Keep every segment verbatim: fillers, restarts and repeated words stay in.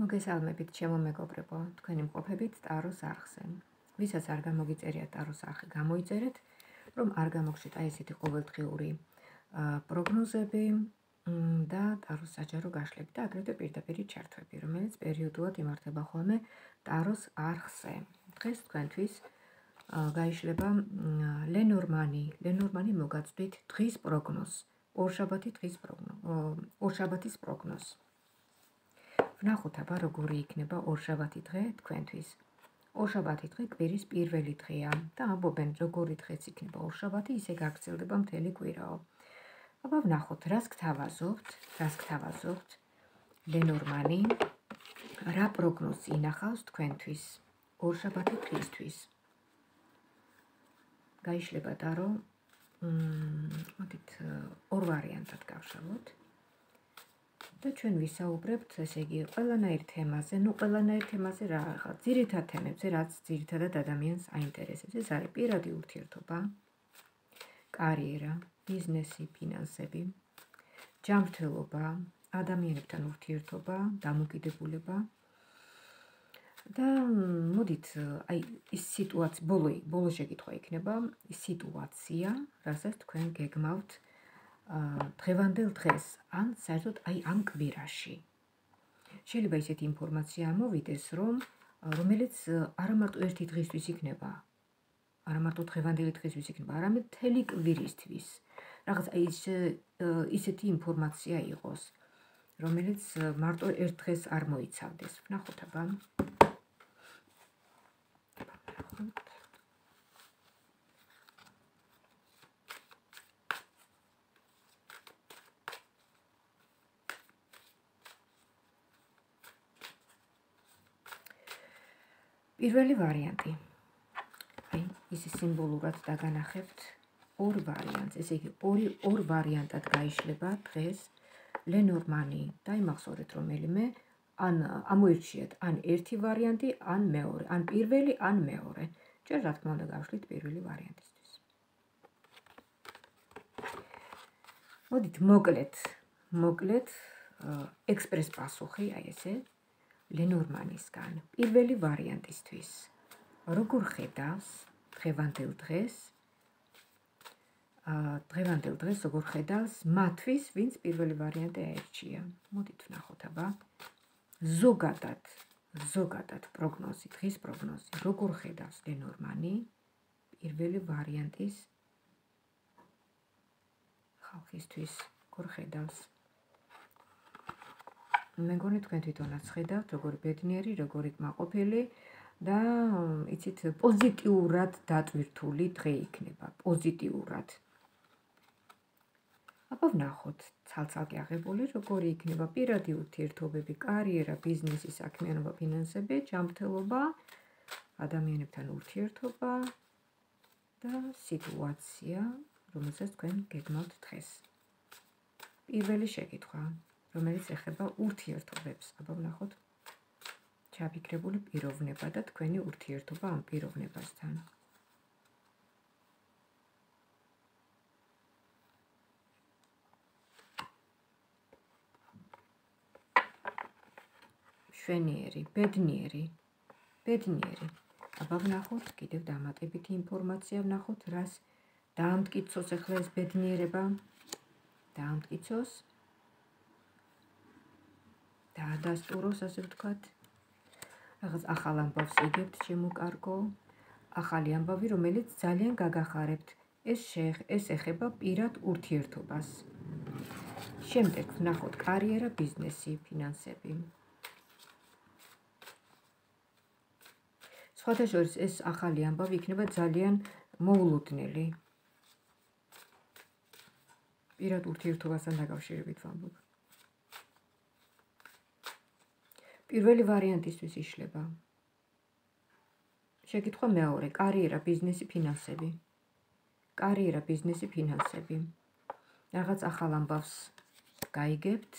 მოგესალმებით, ჩემო მეგობრებო, თქვენი მყოფებით ტაროს არხზე. ვისაც არ გამოგიწერია ტაროს არხი, გამოიწერეთ, რომ არ გამოგშეთ აი ესეთი ყოველდღიური პროგნოზები და ტაროს საჯარო გაშლები და აგრეთვე პირდაპირი ჩართვები, რომელიც პერიოდულად იმართება ხოლმე ტაროს არხზე. დღეს თქვენთვის გაიშლება ლენორმანი, ლენორმანი მოგაწვდით დღის პროგნოზს, ორშაბათი დღის პროგნოზ, ორშაბათის პროგნოზს. ვნახოთ აბა როგორი იქნება ორშაბათი დღე თქვენთვის. ორშაბათი დღე კვირის პირველი დღეა და ამბობენ როგორი დღეც იქნება ორშაბათი, ისე გაგრძელდება მთელი კვირაო. აბა ვნახოთ რას გთავაზობთ, რას გთავაზობთ ლენორმანი, რა პროგნოზი ინახავს თქვენთვის ორშაბათი დღისთვის. გაიშლება ტარო, მოდით ორ ვარიანტად გავშალოთ. და ჩვენ ვისაუბრებთ, ესე იგი, ყველანაირ თემაზე, ნუ ყველანაირ თემაზე რა, ხა, ძირითად თემებზე, რაც ძირითადად ადამიანს აინტერესებს. ეს არის პირადი ურთიერთობა, კარიერა, ბიზნესი, ფინანსები, ჯანმრთელობა, ადამიანებთან ურთიერთობა, დამოკიდებულება. და მოდით, აი, ის სიტუაცია, ბოლო, ბოლო შეკითხვა იქნება, ის სიტუაცია, რასაც თქვენ გეგმავთ დღევანდელ დღეს, ან საერთოდ აი ამ კვირაში. შეიძლება ისეთი ინფორმაცია ამოვიდეს, რომ რომელიც არა მარტო ერთი დღისთვის იქნება, არა მარტო დღევანდელი დღისთვის იქნება, არამედ მთელი კვირისთვის. რაღაც აი ისეთი ინფორმაცია იყოს, რომელიც მარტო ერთ დღეს არ მოიცავდეს. ვნახოთ აბა. პირველი ვარიანტი. აი, ის სიმბოლურად დაგანახებთ ორ ვარიანტს, ესე იგი, ორი ორ ვარიანტად გაიშლება დღეს ლენორმანი. დაიმახსოვრეთ რომელიმე, ან ამოირჩიეთ ან ერთი ვარიანტი, ან მეორე, ან პირველი, ან მეორე. ჩვენ რა თქმა უნდა გავშლით პირველი ვარიანტისთვის. მოდით მოკლედ, მოკლედ ექსპრეს პასუხი, აი ესე. ლენორმანისგან პირველი ვარიანტისთვის როგორ ხედავს დღევანდელ დღეს დღევანდელ დღეს როგორ ხედავს მათთვის ვინც პირველი ვარიანტი აერჩია. მოდით ვნახოთ აბა ზოგადად ზოგადად პროგნოზი, დღის პროგნოზი როგორ ხედავს ლენორმანი პირველი ვარიანტის ხალხისთვის როგორ ხედავს. მე მგონი თქვენ თვითონაც ხედავთ, როგორი ბედნიერი, როგორი კმაყოფილი და იცით პოზიტიურად დატვირთული დღე იქნება, პოზიტიურად. აბა ვნახოთ, ცალ-ცალკე აღებული, როგორი იქნება პირადი ურთიერთობები, კარიერა, ბიზნესი, საქმიანობა, ფინანსები, ჯანმრთელობა, ადამიანებთან ურთიერთობა და სიტუაცია, რომელსაც თქვენ გეგმავთ დღეს. პირველი შეკითხვა, რომელიც ეხება ურთიერთობებს. აბა ვნახოთ ჩაფიქრებული პიროვნება და თქვენი ურთიერთობა ამ პიროვნებასთან. შვენიერი, ბედნიერი, ბედნიერი. აბა ვნახოთ კიდევ დამატებითი ინფორმაცია, ვნახოთ რას დაამტკიცოს ახლა ეს ბედნიერება, დაამტკიცოს. დაადასტუროს, ასე ვთქვათ, რაღაც ახალ ამბავს იგებთ, ჩემო კარგო, ახალი ამბავი, რომელიც ძალიან გაგახარებთ. ეს ეს ეხება პირად ურთიერთობას. შემდეგ ვნახოთ კარიერა, ბიზნესი, ფინანსები. სხვათა შორის ეს ახალი ამბავი იქნება ძალიან მოულოდნელი. პირად ურთიერთობასთან დაკავშირებით ვამბობ. პირველი ვარიანტისთვის იშლება. შეკითხვა მეორე, კარიერა, ბიზნესი, ფინანსები. კარიერა, ბიზნესი, ფინანსები. რაღაც ახალ ამბავს გაიგებთ.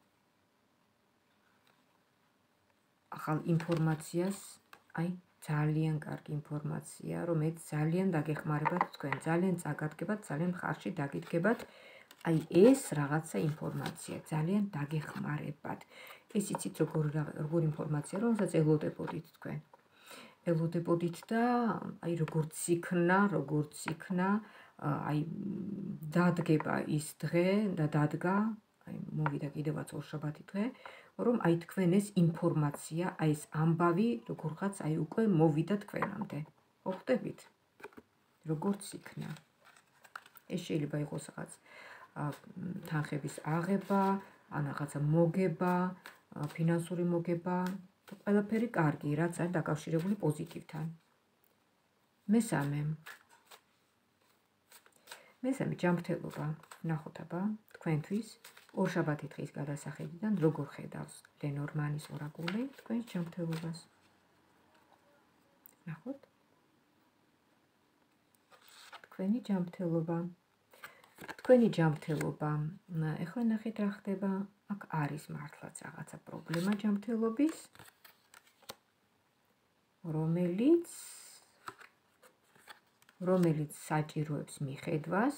ახალ ინფორმაციას, აი, ძალიან კარგი ინფორმაცია, რომელიც ძალიან დაგეხმარებათ თქვენ, ძალიან წაგადგებათ, ძალიან მხარში დაგიდგებათ აი ეს რაღაცა ინფორმაცია ძალიან დაგეხმარებათ. ეს იცით როგორ როგორ ინფორმაცია, რომელსაც ელოდებოდით თქვენ. ელოდებოდით და აი როგორც იქნა, როგორც იქნა, აი დადგება ის დღე და დადგა, აი მოვიდა კიდევაც ორშაბათი დღე, რომ აი თქვენ ეს ინფორმაცია, აი ეს ამბავი როგორღაც აი უკვე მოვიდა თქვენამდე. ხვდებით? როგორც იქნა. ეს შეიძლება იყოს რაღაც თანხების აღება, ან რაღაცა მოგება, ფინანსური მოგება, ყველაფერი კარგი, რაც არის დაკავშირებული პოზიტივთან. მესამე. მესამე ჯანმრთელობა. ნახოთ აბა, თქვენთვის ორშაბათი დღის გადასახედიდან როგორ ხედავს ლენორმანის ორაკული თქვენს ჯანმრთელობას. ნახოთ. თქვენი ჯანმრთელობა. თქვენი ჯანმრთელობა. ეხლა ნახეთ რა ხდება. აქ არის მართლაც რაღაცა პრობლემა ჯანმრთელობის, რომელიც რომელიც საჭიროებს მიხედვას.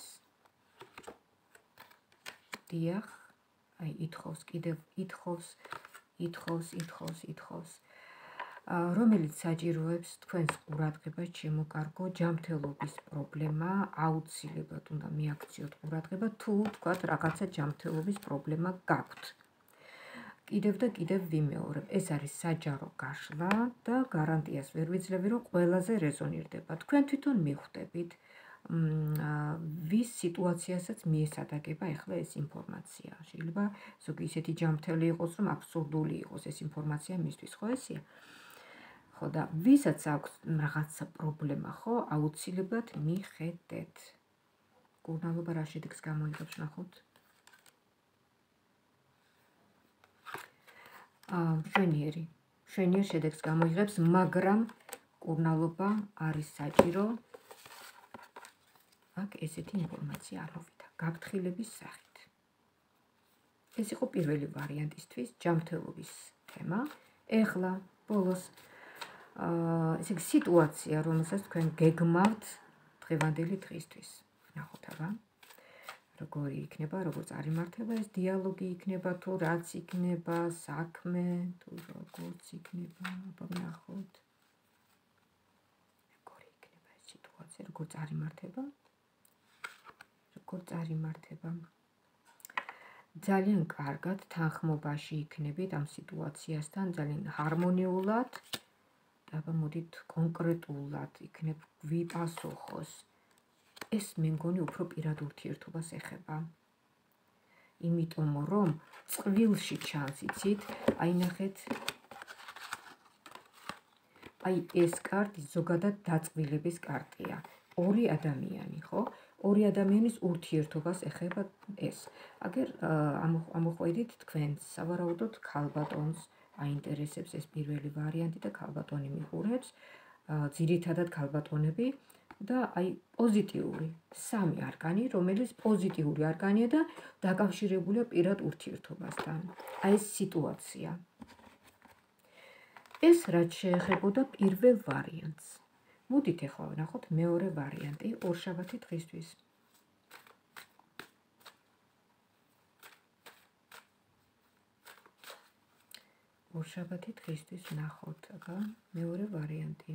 დიახ, აი ითხოვს კიდევ ითხოვს, ითხოვს, ითხოვს, ითხოვს. რომელიც საჭიროებს თქვენს ყურადღებას შემოკარგო ჯანმრთელობის პრობლემა, აუცილებლად უნდა მიაქციოთ ყურადღება, თუ თქვათ რაღაცა ჯანმრთელობის პრობლემა გაქვთ. კიდევ და კიდევ ვიმეორებ, ეს არის საჯარო გაშლა და გარანტიას ვერ ვიძლევი, რომ ყველაზე რეზონირდება. თქვენ თვითონ მიხვდებით, ვის სიტუაციასაც მიესადაგება ეხლა ეს ინფორმაცია. შეიძლება ზოგი ისეთი ჯანმრთელი იყოს, რომ აბსურდული იყოს ეს ინფორმაცია მისთვის, ხო ესეა? ხო და ვისაც აქვს რაღაცა პრობლემა, ხო, აუცილებლად მიხედეთ. მკურნალობა რა შედეგს გამოიღებს, ნახოთ. მშვენიერი. მშვენიერ შედეგს გამოიღებს, მაგრამ მკურნალობა არის საჭირო. აქ ესეთი ინფორმაცია არ მოვიდა, გაფრთხილების სახით. ეს იყო პირველი ვარიანტისთვის ჯანმრთელობის თემა. ეხლა ბოლოს ესე იგი სიტუაცია, რომელსაც თქვენ გეგმავთ დღევანდელი დღისთვის. ნახოთ აბა, როგორი იქნება, როგორც არიმართება ეს დიალოგი იქნება, თუ რაც იქნება, საქმე, თუ როგორც იქნება, აბა ნახოთ. როგორი იქნება ეს სიტუაცია, როგორც არიმართება. როგორც არიმართება. ძალიან კარგად თანხმობაში იქნებით ამ სიტუაციასთან, ძალიან ჰარმონიულად. აბა მოდით კონკრეტულად იქნებ გვიპასუხოს. ეს მე მგონი უფრო პირად ურთიერთობას ეხება. იმიტომ რომ წყვილში ჩანს, იცით, აი ნახეთ. აი ეს კარტი ზოგადად დაწყვილების კარტია. ორი ადამიანი, ხო? ორი ადამიანის ურთიერთობას ეხება ეს. აგერ ამოყვედით თქვენს სავარაუდოდ ქალბატონს აინტერესებს ეს პირველი ვარიანტი და ქალბატონი მიყურებს, ძირითადად ქალბატონები და აი პოზიტიური სამი არკანი, რომელიც პოზიტიური არკანია და დაკავშირებულია პირად ურთიერთობასთან. აი ეს სიტუაცია. ეს რაც შეეხებოდა პირველ ვარიანტს. მოდით ახლა ვნახოთ მეორე ვარიანტი ორშაბათი დღისთვის. ორშაბათი დღისთვის ვნახოთ, აბა, მეორე ვარიანტი.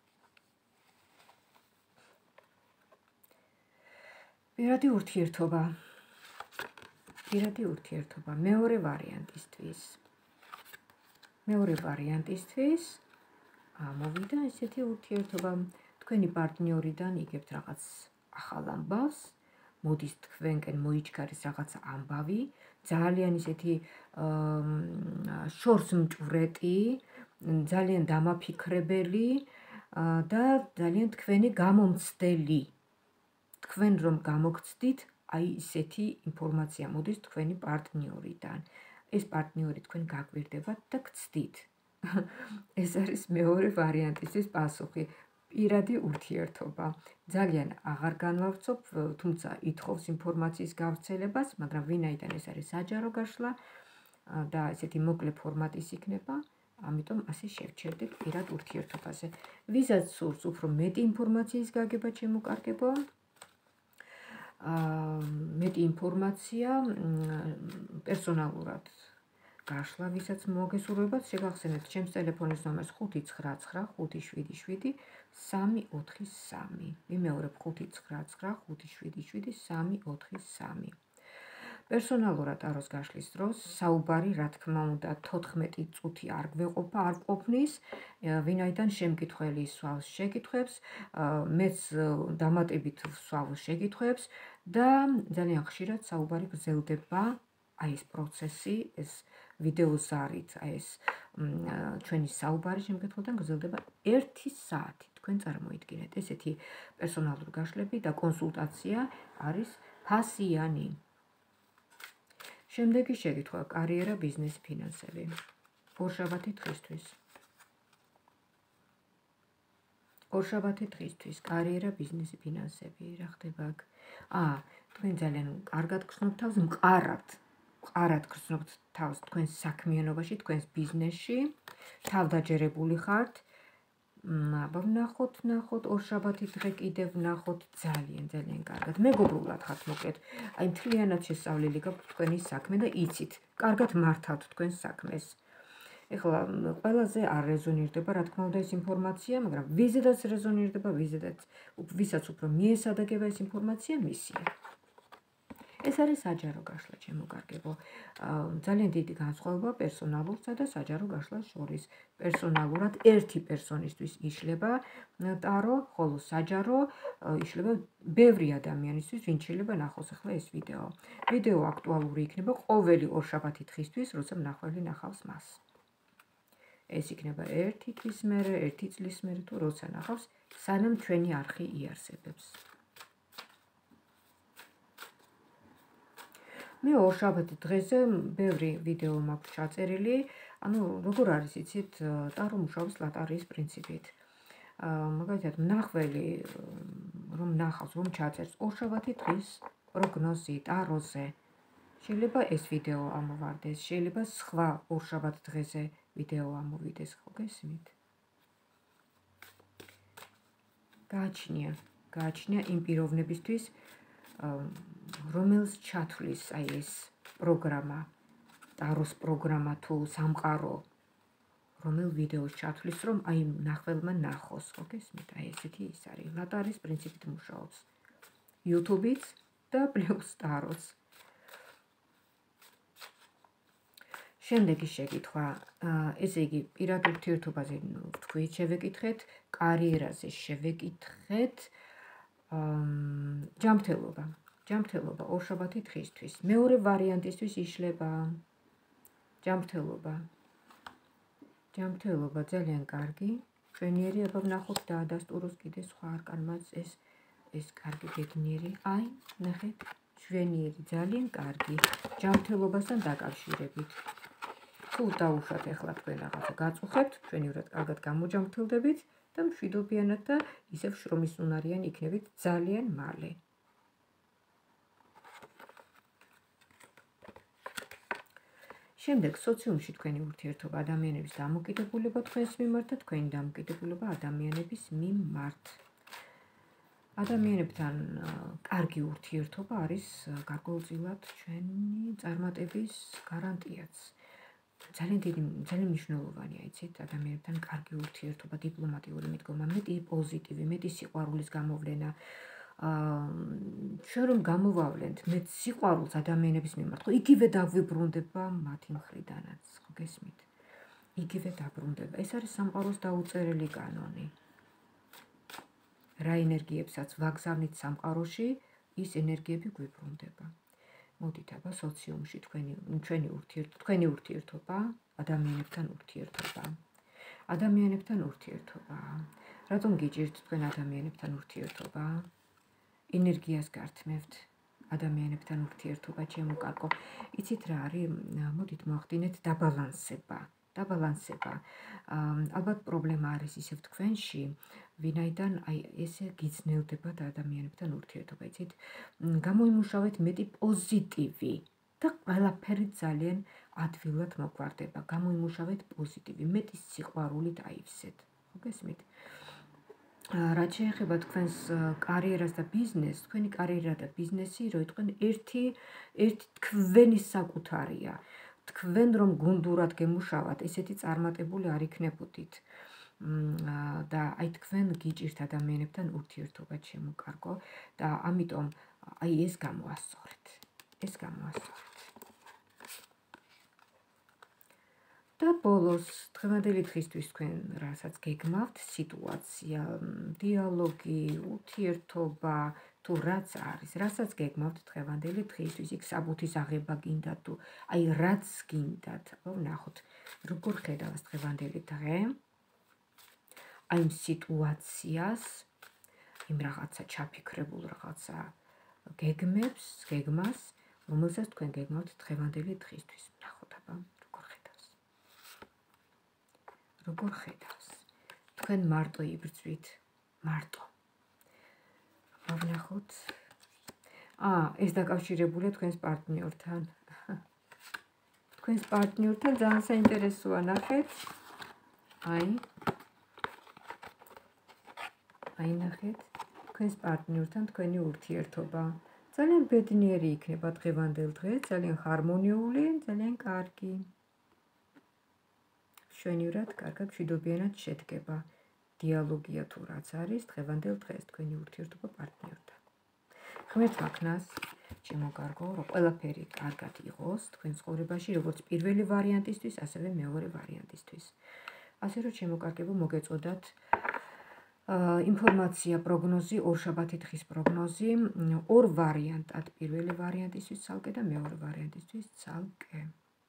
პირადი ურთიერთობა. პირადი ურთიერთობა მეორე ვარიანტისთვის. მეორე ვარიანტისთვის მოვიდა ესეთი ურთიერთობა. თქვენი პარტნიორიდან იგებთ რაღაც ახალ ამბავს, მოდის თქვენკენ მოიჩქარის რაღაცა ამბავი, ძალიან ისეთი შორს მჭვრეტი, ძალიან დამაფიქრებელი და ძალიან თქვენი გამომცდელი. თქვენ რომ გამოგცდით, აი ისეთი ინფორმაცია მოდის თქვენი პარტნიორიდან. ეს პარტნიორი თქვენ გაგვირდებათ და გცდით. ეს არის მეორე ვარიანტისთვის პასუხი. პირადი ურთიერთობა. ძალიან აღარ განვავრცობ, თუმცა ითხოვს ინფორმაციის გავრცელებას, მაგრამ ვინაიდან ეს არის საჯარო გაშლა და ესეთი მოკლე ფორმატის იქნება, ამიტომ ასე შევჩერდეთ პირად ურთიერთობაზე. ვისაც სურს უფრო მეტი ინფორმაციის გაგება, ჩემო კარგებო, მეტი ინფორმაცია პერსონალურად გაშლა, ვისაც მოგესურვებათ, შეგახსენებთ ჩემს ტელეფონის ნომერს ხუთი ცხრა ცხრა ხუთი შვიდი შვიდი სამი ოთხი სამი. ვიმეორებ ხუთი ცხრა ცხრა ხუთი შვიდი შვიდი სამი ოთხი სამი. პერსონალურად ტაროს გაშლის დროს საუბარი, რა თქმა უნდა, თოთხმეტი წუთი არ გვეყოფა, არ ყოფნის, ვინაიდან შემკითხველი სვავს შეკითხვებს, მეც დამატებით ვსვავ შეკითხვებს და ძალიან ხშირად საუბარი გრძელდება, აი ეს პროცესი, ეს ვიდეოზარით, აი ეს ჩვენი საუბარი შემკითხველთან გრძელდება ერთი საათი. თქვენ წარმოიდგინეთ, ესეთი პერსონალური გაშლები და კონსულტაცია არის ფასიანი. შემდეგი შეკითხვა, კარიერა, ბიზნესი, ფინანსები. ორშაბათი დღისთვის. ორშაბათი დღისთვის, კარიერა, ბიზნესი, ფინანსები, რა ხდება აქ? აა, თქვენ ძალიან კარგად გრძნობთ თავს, მყარად. მყარად გრძნობთ თავს თქვენს საქმიანობაში, თქვენს ბიზნესში, თავდაჯერებული ხართ. აბა ვნახოთ, ვნახოთ, ორშაბათი დღე კიდევ ვნახოთ, ძალიან, ძალიან კარგად. მეგობრულად ხართ მოკლედ. აი მთლიანად შესწავლილი გაქვთ თქვენი საქმე და იცით, კარგად მართავთ თქვენს საქმეს. ეხლა ყველაზე არ რეზონირდება, რა თქმა უნდა, ეს ინფორმაცია, მაგრამ ვიზედაც რეზონირდება, ვიზედაც, ვისაც უფრო მიესადაგება ეს ინფორმაცია, მისია. ეს არის საჯარო გაშლა, ჩემო კარგებო. ძალიან დიდი განსხვავება პერსონალურსა და საჯარო გაშლას შორის. პერსონალურად ერთი პერსონისთვის იშლება ტარო, ხოლო საჯარო იშლება ბევრი ადამიანისთვის, ვინც შეიძლება ნახოს ახლა ეს ვიდეო. ვიდეო აქტუალური იქნება ყოველი ორშაბათი დღისთვის, როცა მნახველი ნახავს მას. ეს იქნება ერთი თვის მერე, ერთი წლის მერე თუ როცა ნახავს, სანამ ჩვენი არხი იარსებებს. მე ორშაბათი დღეზე ბევრი ვიდეო მაქვს ჩაწერილი, ანუ როგორ არის იცით, ტარო მუშაობს ლატარიის პრინციპით. მაგალითად, მნახველი რომ ნახავს, რომ ჩაწერს ორშაბათი დღის პროგნოზი ტაროზე. შეიძლება ეს ვიდეო ამოვარდეს, შეიძლება სხვა ორშაბათ დღეზე ვიდეო ამოვიდეს, ხო გესმით? გააჩნია, გააჩნია იმ პიროვნებისთვის, რომელს ჩათვლის აი ეს პროგრამა, ტაროს პროგრამა თუ სამყარო, რომელ ვიდეოს ჩათვლის, რომ აი მნახველმა ნახოს, ხო გესმით? აი ესეთი ის არის, ლატარის პრინციპით მუშაობს. YouTube-იც და პლუს ტაროც. შემდეგი შეკითხვა, ესე იგი, პირად ურთიერთობაზე ვთქვით, შევეკითხეთ, კარიერაზე შევეკითხეთ, ჯანმრთელობა. ჯანმრთელობა ორშაბათი დღისთვის. მეორე ვარიანტისთვის იშლება ჯანმრთელობა. ჯანმრთელობა ძალიან კარგი. ჩვენიერი, აბა ვნახოთ დაადასტუროს კიდე სხვა არკანმაც ეს ეს კარგი ბედნიერი. აი, ნახეთ, ჩვენიერი ძალიან კარგი. ჯანმრთელობასთან დაკავშირებით. თუ დაუშვათ ახლა თქვენ რაღაცა გაწუხებთ, ჩვენიურად კარგად გამოჯანმრთელდებით და მშვიდობიანად და ისევ შრომის უნარიანი იქნებით ძალიან მალე. შემდეგ სოციუმში თქვენი ურთიერთობა, ადამიანების დამოკიდებულება თქვენს მიმართ და თქვენი დამოკიდებულება ადამიანების მიმართ. ადამიანებთან კარგი ურთიერთობა არის გარკვეულწილად ჩვენი წარმატების გარანტიაც. ძალიან დიდი, ძალიან მნიშვნელოვანია, იცით, ადამიანებთან კარგი ურთიერთობა, დიპლომატიური მიდგომა, მეტი პოზიტივი, მეტი სიყვარულის გამოვლენა. ჩვენ რომ გამოვავლენთ მეტ სიყვარულს ადამიანების მიმართ, ხო, იგივე დაგვიბრუნდება მათი მხრიდანაც, ხო გესმით? იგივე დაბრუნდება. ეს არის სამყაროს დაუწერელი კანონი. რა ენერგიებსაც ვაგზავნით სამყაროში, ის ენერგიები გვიბრუნდება. მოდით აბა სოციუმში თქვენი ჩვენი ურთიერთობა, თქვენი ურთიერთობა, ადამიანებთან ურთიერთობა. ადამიანებთან ურთიერთობა. რატომ გიჭირთ თქვენ ადამიანებთან ურთიერთობა? ენერგიას გართმევთ ადამიანებთან ურთიერთობა, ჩემო კარგო. იცით რა არის? მოდით მოახდინეთ დაბალანსება. დაბალანსება. ალბათ პრობლემა არის ისევ თქვენში, ვინაიდან აი ესე გიძნელდება ადამიანებთან ურთიერთობა, იცით? გამოიმუშავეთ მეტი პოზიტივი და ყველაფერი ძალიან ადვილად მოგვარდება. გამოიმუშავეთ პოზიტივი, მეტი სიყვარულით აივსეთ. ხო გესმით? რაც შეეხება თქვენს კარიერას და ბიზნესს, თქვენი კარიერა და ბიზნესი, რო იტყვენ, ერთი ერთი თქვენი საკუთარია. თქვენ რომ გუნდურად გემუშავათ, ესეთი წარმატებული არ იქნებოდით. და აი თქვენ გიჭირთ ადამიანებთან ურთიერთობა შემოკარგო და ამიტომ აი ეს გამოასწორეთ. ეს გამოასწორეთ. და ბოლოს დღევანდელი დღისთვის თქვენ რასაც გეგმავთ, სიტუაცია, დიალოგი, ურთიერთობა, თუ რაც არის, რასაც გეგმავთ დღევანდელი დღისთვის, იქ საბუთის აღება გინდათ თუ აი რაც გინდათ, აბა ვნახოთ, როგორ ხედავს დღევანდელი დღე, აი იმ სიტუაციას, იმ რაღაცა ჩაფიქრებულ რაღაცა გეგმებს, გეგმას, რომელსაც თქვენ გეგმავთ დღევანდელი დღისთვის. ვნახოთ აბა როგორ ხედავს. თქვენ მარტო იბრძვით, მარტო. ვნახოთ. აა, ეს დაკავშირებულია თქვენს პარტნიორთან. თქვენს პარტნიორთან ძალიან საინტერესოა, ნახეთ. აი. აი ნახეთ. თქვენს პარტნიორთან თქვენი ურთიერთობა. ძალიან ბედნიერი იქნება დღევანდელ დღეს, ძალიან ჰარმონიული, ძალიან კარგი. შვენივრად, კარგად, მშვიდობიანად შედგება. დიალოგია თუ რაც არის, დღევანდელ დღეს თქვენი ურთიერთობა პარტნიორთან. ღმერთმა ქნას, შემოგარგო, რომ ყველაფერი კარგად იყოს თქვენ ცხოვრებაში, როგორც პირველი ვარიანტისთვის, ასევე მეორე ვარიანტისთვის. ასე რომ შემოკარგებო მოგეწოდათ ინფორმაცია, პროგნოზი, ორშაბათი დღის პროგნოზი, ორ ვარიანტად, პირველი ვარიანტისთვის ცალკე და მეორე ვარიანტისთვის ცალკე.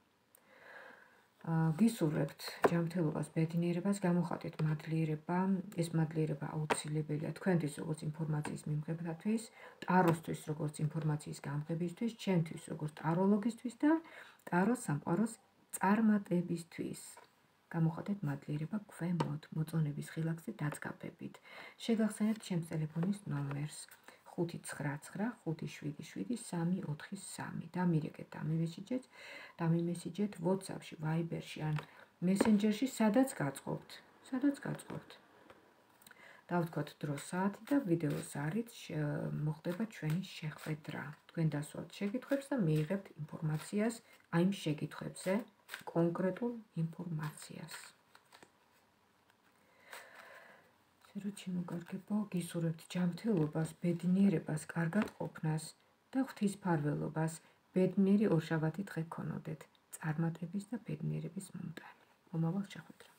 გისურვებთ ჯანმრთელობას, ბედნიერებას, გამოხატეთ მადლიერება, ეს მადლიერება აუცილებელია თქვენთვის, როგორც ინფორმაციის მიმღებისთვის, ტაროსთვის, როგორც ინფორმაციის გამღებისთვის, ჩემთვის, როგორც ტაროლოგისთვის და ტაროს სამყაროს წარმატებისთვის. გამოხატეთ მადლიერება ქვემოთ, მოწონების ხილაკზე დაწყაბებით. შეგახსენებთ ჩემს ტელეფონის ნომერს ხუთი ცხრა ცხრა ხუთი შვიდი შვიდი სამი ოთხი სამი. დამირეკეთ, დამიმესიჯეთ, დამიმესიჯეთ WhatsApp-ში, Viber-ში ან Messenger-ში, სადაც გაწყობთ. სადაც გაწყობთ. დავთქვათ დრო, საათი და ვიდეოს არით მოხდება ჩვენი შეხვედრა. თქვენ დასვათ შეკითხვებს და მიიღებთ ინფორმაციას აი იმ შეკითხვებზე, კონკრეტულ ინფორმაციას. რომ შემოგარგებო, გისურვებთ ჯანმრთელობას, ბედნიერებას, კარგად ყოფნას და ღვთისმფარველობას, ბედნიერი ორშაბათი დღე გქონოდეთ, წარმატების და ბედნიერების მომტანი. მომავალ შეხვედრამდე.